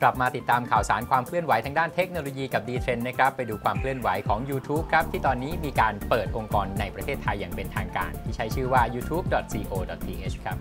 กลับมาติดตามข่าวสารความเคลื่อนไหวทางด้านเทคโนโลยีกับ D-Trend นะครับไปดูความเคลื่อนไหวของ YouTube ครับที่ตอนนี้มีการเปิดองค์กรในประเทศไทยอย่างเป็นทางการที่ใช้ชื่อว่า youtube.co.th ครับ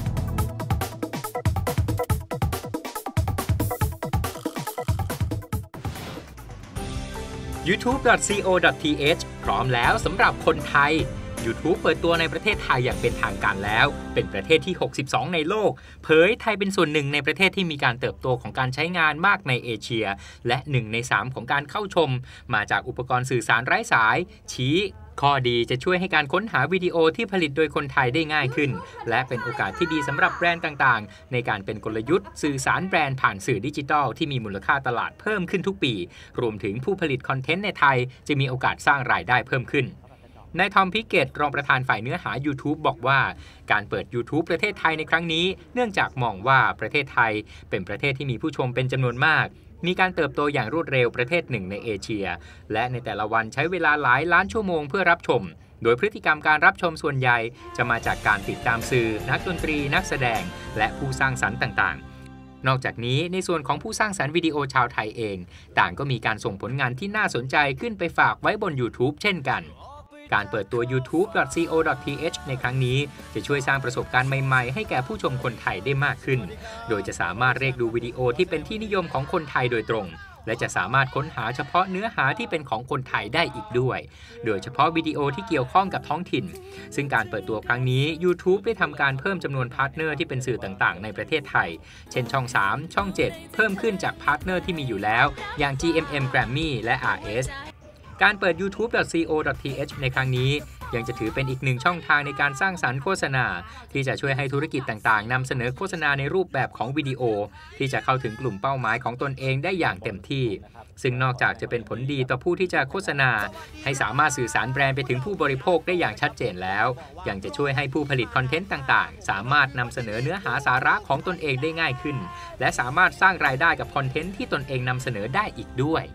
youtube.co.th พร้อมแล้วสำหรับคนไทย YouTube เปิดตัวในประเทศไทยอย่างเป็นทางการแล้วเป็นประเทศที่62ในโลกเผยไทยเป็นส่วนหนึ่งในประเทศที่มีการเติบโตของการใช้งานมากในเอเชียและ1ใน3ของการเข้าชมมาจากอุปกรณ์สื่อสารไร้สายชี้ข้อดีจะช่วยให้การค้นหาวิดีโอที่ผลิตโดยคนไทยได้ง่ายขึ้นและเป็นโอกาสที่ดีสำหรับแบรนด์ต่างๆในการเป็นกลยุทธ์สื่อสารแบรนด์ผ่านสื่อดิจิทัลที่มีมูลค่าตลาดเพิ่มขึ้นทุกปีรวมถึงผู้ผลิตคอนเทนต์ในไทยจะมีโอกาสสร้างรายได้เพิ่มขึ้นนายทอมพิเกตรองประธานฝ่ายเนื้อหา YouTube บอกว่าการเปิด YouTube ประเทศไทยในครั้งนี้เนื่องจากมองว่าประเทศไทยเป็นประเทศที่มีผู้ชมเป็นจำนวนมากมีการเติบโตอย่างรวดเร็วประเทศหนึ่งในเอเชียและในแต่ละวันใช้เวลาหลายล้านชั่วโมงเพื่อรับชมโดยพฤติกรรมการรับชมส่วนใหญ่จะมาจากการติดตามสื่อนักดนตรีนักแสดงและผู้สร้างสรรค์ต่างๆนอกจากนี้ในส่วนของผู้สร้างสรรค์วิดีโอชาวไทยเองต่างก็มีการส่งผลงานที่น่าสนใจขึ้นไปฝากไว้บน YouTube เช่นกันการเปิดตัว youtube.co.th ในครั้งนี้จะช่วยสร้างประสบการณ์ใหม่ๆให้แก่ผู้ชมคนไทยได้มากขึ้นโดยจะสามารถเรียกดูวิดีโอที่เป็นที่นิยมของคนไทยโดยตรงและจะสามารถค้นหาเฉพาะเนื้อหาที่เป็นของคนไทยได้อีกด้วยโดยเฉพาะวิดีโอที่เกี่ยวข้องกับท้องถิ่นซึ่งการเปิดตัวครั้งนี้ YouTube ได้ทำการเพิ่มจำนวนพาร์ทเนอร์ที่เป็นสื่อต่างๆในประเทศไทยเช่นช่อง 3 ช่อง 7 เพิ่มขึ้นจากพาร์ทเนอร์ที่มีอยู่แล้วอย่าง GMM Grammy และ RSการเปิด youtube.co.th ในครั้งนี้ยังจะถือเป็นอีกหนึ่งช่องทางในการสร้างสรรค์โฆษณาที่จะช่วยให้ธุรกิจต่างๆนำเสนอโฆษณาในรูปแบบของวิดีโอที่จะเข้าถึงกลุ่มเป้าหมายของตนเองได้อย่างเต็มที่ซึ่งนอกจากจะเป็นผลดีต่อผู้ที่จะโฆษณาให้สามารถสื่อสารแบรนด์ไปถึงผู้บริโภคได้อย่างชัดเจนแล้วยังจะช่วยให้ผู้ผลิตคอนเทนต์ต่างๆสามารถนำเสนอเนื้อหาสาระของตนเองได้ง่ายขึ้นและสามารถสร้างรายได้กับคอนเทนต์ที่ตนเองนำเสนอได้อีกด้วย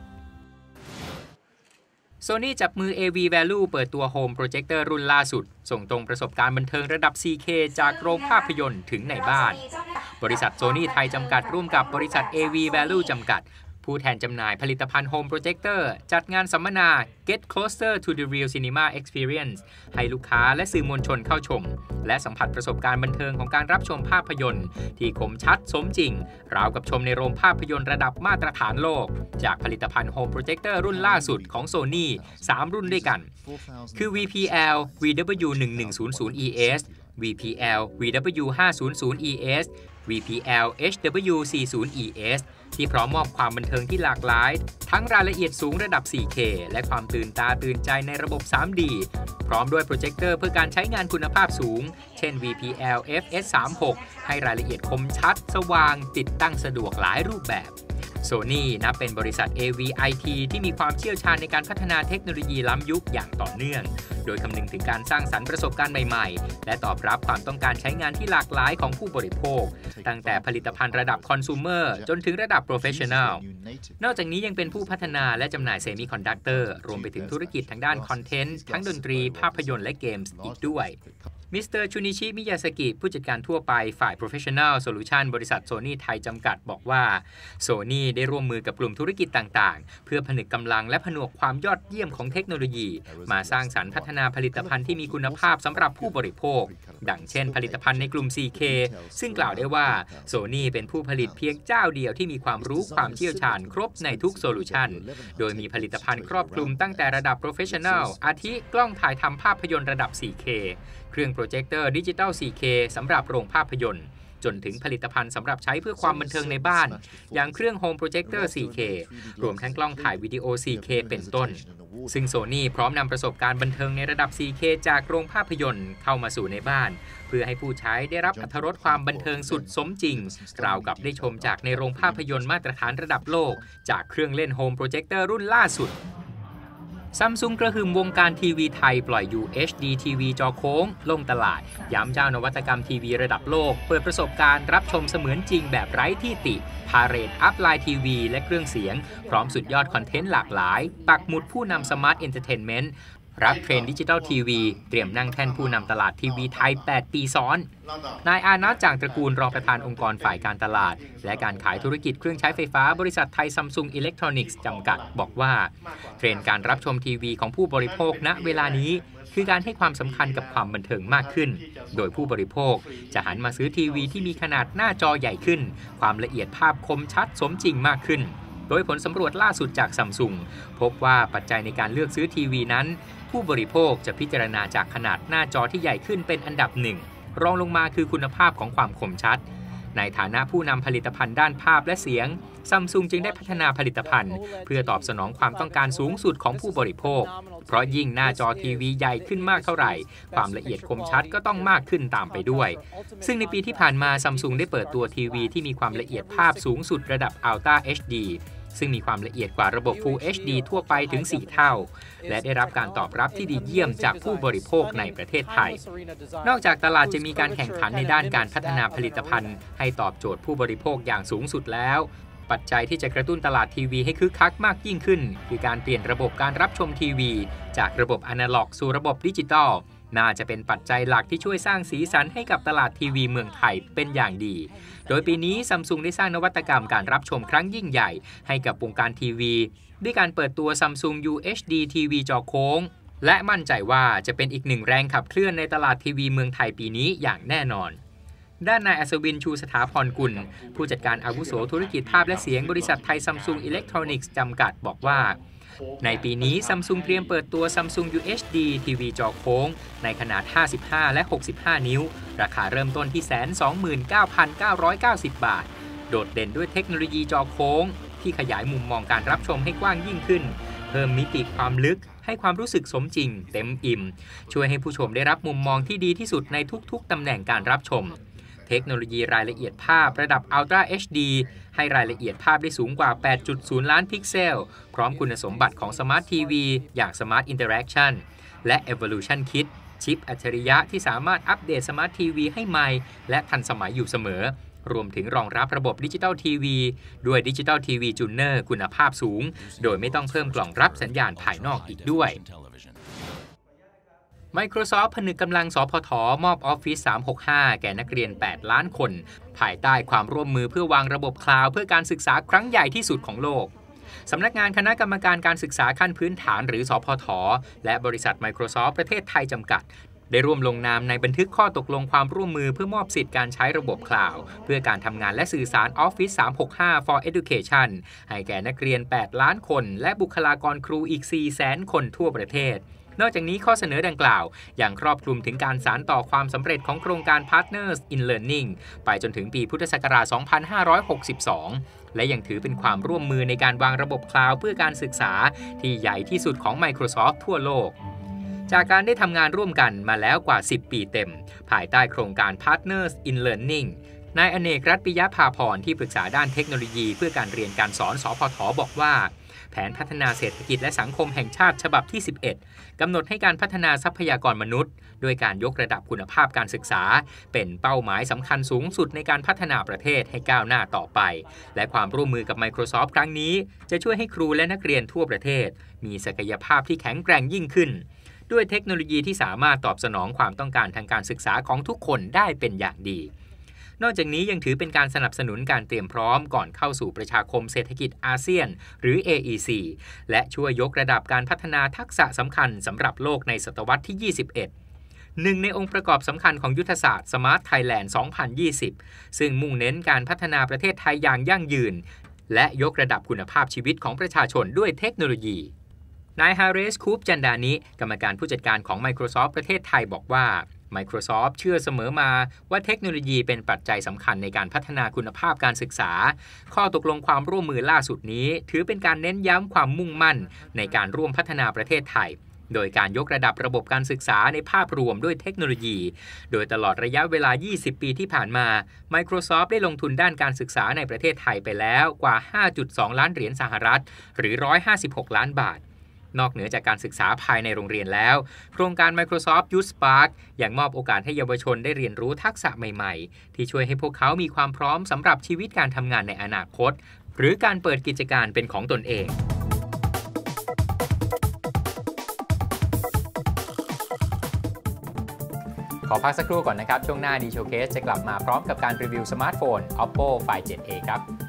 Sony จับมือ AV Value เปิดตัว Home Projector รุ่นล่าสุดส่งตรงประสบการณ์บันเทิงระดับ 4K จากโรงภาพยนตร์ถึงในบ้านบริษัท Sony ไทยจำกัดร่วมกับบริษัท AV Value จำกัดผู้แทนจำหน่ายผลิตภัณฑ์ Home Projector จัดงานสัมมนา Get Closer to the Real Cinema Experience ให้ลูกค้าและสื่อมวลชนเข้าชมและสัมผัสประสบการณ์บันเทิงของการรับชมภาพยนตร์ที่คมชัดสมจริงราวกับชมในโรงภาพยนตร์ระดับมาตรฐานโลกจากผลิตภัณฑ์ Home Projector รุ่นล่าสุดของ Sony 3 รุ่นด้วยกันคือ VPL VW1100ES VPL VW500ES VPL HW40ES ที่พร้อมมอบความบันเทิงที่หลากหลายทั้งรายละเอียดสูงระดับ 4K และความตื่นตาตื่นใจในระบบ 3D พร้อมด้วยโปรเจคเตอร์เพื่อการใช้งานคุณภาพสูงเช่น VPL FS36 ให้รายละเอียดคมชัดสว่างติดตั้งสะดวกหลายรูปแบบ Sony นับเป็นบริษัท AV IT ที่มีความเชี่ยวชาญในการพัฒนาเทคโนโลยีล้ำยุคอย่างต่อเนื่องโดยคำนึงถึงการสร้างสรรค์ประสบการณ์ใหม่ๆและตอบรับความต้องการใช้งานที่หลากหลายของผู้บริโภคตั้งแต่ผลิตภัณฑ์ระดับคอน sumer จนถึงระดับ professional นอกจากนี้ยังเป็นผู้พัฒนาและจำหน่ายเซมิคอนดักเตอร์รวมไปถึงธุรกิจทางด้านคอนเทนต์ทั้งดนตรีภาพยนตร์และเกมส์อีกด้วยมิสเตอร์ชูนิชิมิยาสกิผู้จัดการทั่วไปฝ่าย Professional Solution บริษัท Sony ไทยจำกัดบอกว่า Sony ได้ร่วมมือกับกลุ่มธุรกิจต่างๆเพื่อผนึกกำลังและผนวกความยอดเยี่ยมของเทคโนโลยีมาสร้างสรรค์พัฒนาผลิตภัณฑ์ที่มีคุณภาพสำหรับผู้บริโภคดังเช่นผลิตภัณฑ์ในกลุ่ม 4K ซึ่งกล่าวได้ว่า Sony เป็นผู้ผลิตเพียงเจ้าเดียวที่มีความรู้ความเชี่ยวชาญครบในทุกโซลูชันโดยมีผลิตภัณฑ์ครอบคลุมตั้งแต่ระดับ Professional อาทิกล้องถ่ายทำภาพยนตร์ระดับ 4Kเครื่องโปรเจคเตอร์ดิจิตอล 4K สำหรับโรงภาพยนตร์จนถึงผลิตภัณฑ์สำหรับใช้เพื่อความบันเทิงในบ้านอย่างเครื่อง Home Projector 4K รวมทั้งกล้องถ่ายวิดีโอ 4K เป็นต้นซึ่ง Sony พร้อมนำประสบการณ์บันเทิงในระดับ 4K จากโรงภาพยนตร์เข้ามาสู่ในบ้านเพื่อให้ผู้ใช้ได้รับอรรถรสความบันเทิงสุดสมจริงราวกับได้ชมจากในโรงภาพยนตร์มาตรฐานระดับโลกจากเครื่องเล่น Home Projector รุ่นล่าสุดSamsung กระหึ่มวงการทีวีไทยปล่อย UHD ทีวีจอโค้งลงตลาดย้ำเจ้านวัตกรรมทีวีระดับโลกเปิดประสบการณ์รับชมเสมือนจริงแบบไร้ที่ติพาเรตอัพไลน์ทีวีและเครื่องเสียงพร้อมสุดยอดคอนเทนต์หลากหลายปักหมุดผู้นำสมาร์ทเอนเตอร์เทนเมนต์รับเทรนด์ดิจิทัลทีวีเตรียมนั่งแท่นผู้นำตลาดทีวีไทย8 ปีซ้อนนายอานัท จ่างตระกูลรองประธานองค์กรฝ่ายการตลาดและการขายธุรกิจเครื่องใช้ไฟฟ้าบริษัทไทยซัมซุงอิเล็กทรอนิกส์จำกัดบอกว่าเทรนด์การรับชมทีวีของผู้บริโภคณเวลานี้คือการให้ความสำคัญกับความบันเทิงมากขึ้นโดยผู้บริโภคจะหันมาซื้อทีวีที่มีขนาดหน้าจอใหญ่ขึ้นความละเอียดภาพคมชัดสมจริงมากขึ้นโดยผลสำรวจล่าสุดจากซัมซุงพบว่าปัจจัยในการเลือกซื้อทีวีนั้นผู้บริโภคจะพิจารณาจากขนาดหน้าจอที่ใหญ่ขึ้นเป็นอันดับหนึ่งรองลงมาคือคุณภาพของความคมชัดในฐานะผู้นำผลิตภัณฑ์ด้านภาพและเสียงซัมซุงจึงได้พัฒนาผลิตภัณฑ์เพื่อตอบสนองความต้องการสูงสุดของผู้บริโภคเพราะยิ่งหน้าจอทีวีใหญ่ขึ้นมากเท่าไหร่ความละเอียดคมชัดก็ต้องมากขึ้นตามไปด้วยซึ่งในปีที่ผ่านมาซัมซุงได้เปิดตัวทีวีที่มีความละเอียดภาพสูงสุดระดับ Ultra HD ซึ่งมีความละเอียดกว่าระบบ Full HD ทั่วไปถึง 4 เท่าและได้รับการตอบรับที่ดีเยี่ยมจากผู้บริโภคในประเทศไทยนอกจากตลาดจะมีการแข่งขันในด้านการพัฒนาผลิตภัณฑ์ให้ตอบโจทย์ผู้บริโภคอย่างสูงสุดแล้วปัจจัยที่จะกระตุ้นตลาดทีวีให้คึกคักมากยิ่งขึ้นคือการเปลี่ยนระบบการรับชมทีวีจากระบบอนาล็อกสู่ระบบดิจิตอลน่าจะเป็นปัจจัยหลักที่ช่วยสร้างสีสันให้กับตลาดทีวีเมืองไทยเป็นอย่างดีโดยปีนี้ซัมซุงได้สร้างนวัตกรรมการรับชมครั้งยิ่งใหญ่ให้กับวงการทีวีด้วยการเปิดตัว Samsung UHD ทีวีจอโค้งและมั่นใจว่าจะเป็นอีกหนึ่งแรงขับเคลื่อนในตลาดทีวีเมืองไทยปีนี้อย่างแน่นอนด้านนายอัศวินชูสถาพรกุลผู้จัดการอาวุโสธุรกิจภาพและเสียงบริษัทไทยซัมซุงอิเล็กทรอนิกส์จำกัดบอกว่าในปีนี้ซัมซุงเตรียมเปิดตัว Samsung UHD ทีวีจอโค้งในขนาด55และ65นิ้วราคาเริ่มต้นที่ 129,990 บาทโดดเด่นด้วยเทคโนโลยีจอโค้งที่ขยายมุมมองการรับชมให้กว้างยิ่งขึ้นเพิ่มมิติความลึกให้ความรู้สึกสมจริงเต็มอิ่มช่วยให้ผู้ชมได้รับมุมมองที่ดีที่สุดในทุกๆตำแหน่งการรับชมเทคโนโลยีรายละเอียดภาพระดับ Ultra HD ให้รายละเอียดภาพได้สูงกว่า 8.0 ล้านพิกเซลพร้อมคุณสมบัติของสมาร์ททีวีอย่าง Smart Interaction และ Evolution Kit ชิปอัจฉริยะที่สามารถอัปเดตสมาร์ททีวีให้ใหม่และทันสมัยอยู่เสมอรวมถึงรองรับระบบดิจิตอลทีวีด้วยดิจิตอลทีวีจูนเนอร์คุณภาพสูงโดยไม่ต้องเพิ่มกล่องรับสัญญาณภายนอกอีกด้วยMicrosoft ผนึกกำลังสพท.มอบ Office 365 แก่นักเรียน 8 ล้านคนภายใต้ความร่วมมือเพื่อวางระบบคลาวด์เพื่อการศึกษาครั้งใหญ่ที่สุดของโลกสำนักงานคณะกรรมการการศึกษาขั้นพื้นฐานหรือสพท.และบริษัท Microsoft ประเทศไทยจำกัดได้ร่วมลงนามในบันทึกข้อตกลงความร่วมมือเพื่อมอบสิทธิการใช้ระบบคลาวด์เพื่อการทำงานและสื่อสาร Office 365 for Education ให้แก่นักเรียน 8 ล้านคนและบุคลากรครูอีก 400,000 คนทั่วประเทศนอกจากนี้ข้อเสนอดังกล่าวยังครอบคลุมถึงการสานต่อความสำเร็จของโครงการ Partners in Learning ไปจนถึงปีพุทธศักราช 2562 และยังถือเป็นความร่วมมือในการวางระบบคลาวด์เพื่อการศึกษาที่ใหญ่ที่สุดของ Microsoft ทั่วโลกจากการได้ทำงานร่วมกันมาแล้วกว่า 10 ปีเต็มภายใต้โครงการ Partners in Learning นายอเนก รัตน์ ปิยภาพรที่ปรึกษาด้านเทคโนโลยีเพื่อการเรียนการสอนสพท.บอกว่าแผนพัฒนาเศรษฐกิจและสังคมแห่งชาติฉบับที่ 11 กำหนดให้การพัฒนาทรัพยากรมนุษย์ด้วยการยกระดับคุณภาพการศึกษาเป็นเป้าหมายสำคัญสูงสุดในการพัฒนาประเทศให้ก้าวหน้าต่อไปและความร่วมมือกับ Microsoft ครั้งนี้จะช่วยให้ครูและนักเรียนทั่วประเทศมีศักยภาพที่แข็งแกร่งยิ่งขึ้นด้วยเทคโนโลยีที่สามารถตอบสนองความต้องการทางการศึกษาของทุกคนได้เป็นอย่างดีนอกจากนี้ยังถือเป็นการสนับสนุนการเตรียมพร้อมก่อนเข้าสู่ประชาคมเศรษฐกิจอาเซียนหรือ AEC และช่วยยกระดับการพัฒนาทักษะสำคัญสำหรับโลกในศตวรรษที่ 21 หนึ่งในองค์ประกอบสำคัญของยุทธศาสตร์ Smart Thailand 2020 ซึ่งมุ่งเน้นการพัฒนาประเทศไทยอย่างยั่งยืนและยกระดับคุณภาพชีวิตของประชาชนด้วยเทคโนโลยีนายฮาริส คูปจันดานิกรรมการผู้จัดการของ Microsoft ประเทศไทยบอกว่าMicrosoft เชื่อเสมอมาว่าเทคโนโลยีเป็นปัจจัยสำคัญในการพัฒนาคุณภาพการศึกษาข้อตกลงความร่วมมือล่าสุดนี้ถือเป็นการเน้นย้ำความมุ่งมั่นในการร่วมพัฒนาประเทศไทยโดยการยกระดับระบบการศึกษาในภาพรวมด้วยเทคโนโลยีโดยตลอดระยะเวลา 20 ปีที่ผ่านมา Microsoft ได้ลงทุนด้านการศึกษาในประเทศไทยไปแล้วกว่า 5.2 ล้านเหรียญสหรัฐหรือ156 ล้านบาทนอกเหนือจากการศึกษาภายในโรงเรียนแล้วโครงการ Microsoft Youth Spark ยังมอบโอกาสให้เยาวชนได้เรียนรู้ทักษะใหม่ๆที่ช่วยให้พวกเขามีความพร้อมสำหรับชีวิตการทำงานในอนาคตหรือการเปิดกิจการเป็นของตนเองขอพักสักครู่ก่อนนะครับช่วงหน้า D Showcase จะกลับมาพร้อมกับการรีวิวสมาร์ทโฟน Oppo Find 7a ครับ